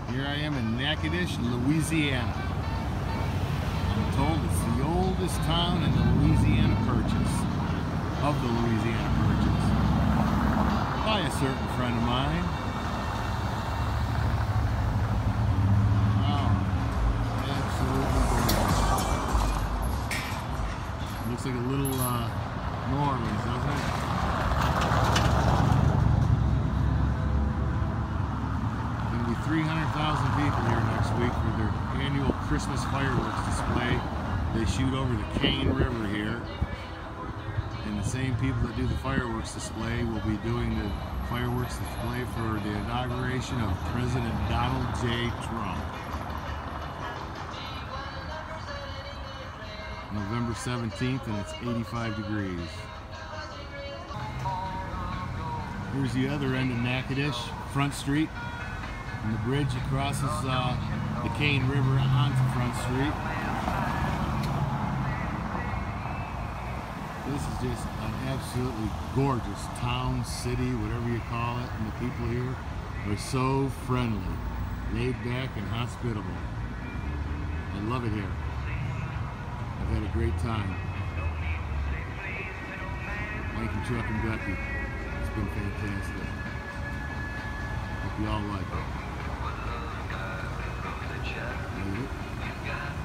Here I am in Natchitoches, Louisiana. I'm told it's the oldest town in the Louisiana Purchase, of the Louisiana Purchase, by a certain friend of mine. Wow, absolutely gorgeous. Looks like a little New Orleans, doesn't it? Going to be 300,000 people here next week for their annual Christmas fireworks display. They shoot over the Cane River here, and the same people that do the fireworks display will be doing the fireworks display for the inauguration of President Donald J. Trump. November 17th, and it's 85 degrees. Here's the other end of Natchitoches, Front Street, and the bridge that crosses the Cane River onto Front Street. This is just an absolutely gorgeous town, city, whatever you call it, and the people here are so friendly, laid back, and hospitable. I love it here. I've had a great time. Thank you, Chuck and Becky. It's been fantastic. Hope you all like it.